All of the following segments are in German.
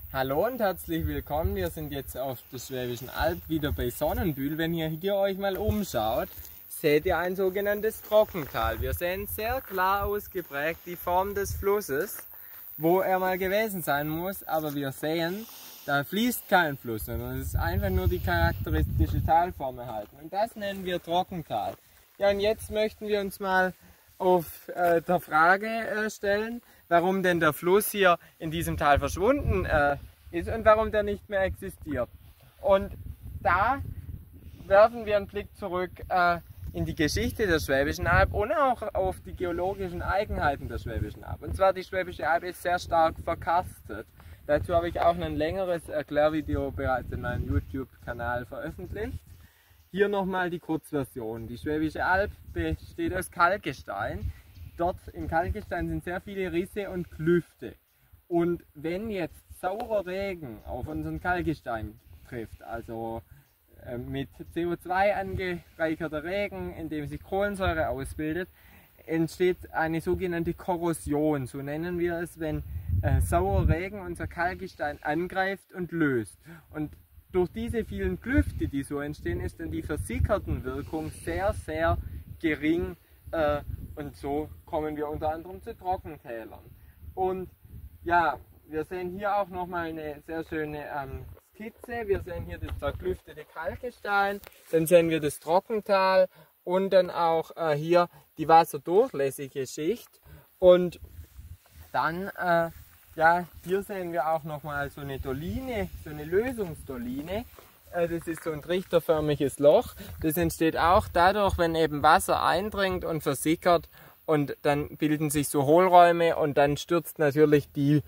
Hallo und herzlich willkommen. Wir sind jetzt auf der Schwäbischen Alb wieder bei Sonnenbühl. Wenn ihr hier euch mal umschaut, seht ihr ein sogenanntes Trockental. Wir sehen sehr klar ausgeprägt die Form des Flusses, wo er mal gewesen sein muss, aber wir sehen, da fließt kein Fluss, sondern es ist einfach nur die charakteristische Talform erhalten. Und das nennen wir Trockental. Ja, und jetzt möchten wir uns mal auf der Frage stellen, warum denn der Fluss hier in diesem Tal verschwunden ist und warum der nicht mehr existiert. Und da werfen wir einen Blick zurück in die Geschichte der Schwäbischen Alb und auch auf die geologischen Eigenheiten der Schwäbischen Alb. Und zwar die Schwäbische Alb ist sehr stark verkarstet. Dazu habe ich auch ein längeres Erklärvideo bereits in meinem YouTube-Kanal veröffentlicht. Hier nochmal die Kurzversion. Die Schwäbische Alb besteht aus Kalkgestein. Dort im Kalkgestein sind sehr viele Risse und Klüfte. Und wenn jetzt saurer Regen auf unseren Kalkgestein trifft, also mit CO2 angereicherter Regen, in dem sich Kohlensäure ausbildet, entsteht eine sogenannte Korrosion. So nennen wir es, wenn saurer Regen unser Kalkgestein angreift und löst. Und durch diese vielen Klüfte, die so entstehen, ist dann die Versickertenwirkung sehr, sehr gering und so kommen wir unter anderem zu Trockentälern. Und ja, wir sehen hier auch nochmal eine sehr schöne Skizze. Wir sehen hier das zerklüftete Kalkgestein, dann sehen wir das Trockental und dann auch hier die wasserdurchlässige Schicht. Und dann ja, hier sehen wir auch nochmal so eine Doline, so eine Lösungsdoline. Das ist so ein trichterförmiges Loch. Das entsteht auch dadurch, wenn eben Wasser eindringt und versickert und dann bilden sich so Hohlräume und dann stürzt natürlich die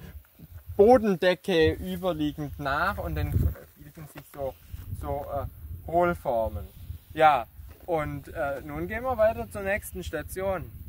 Bodendecke überliegend nach und dann bilden sich so Hohlformen. Ja, und nun gehen wir weiter zur nächsten Station.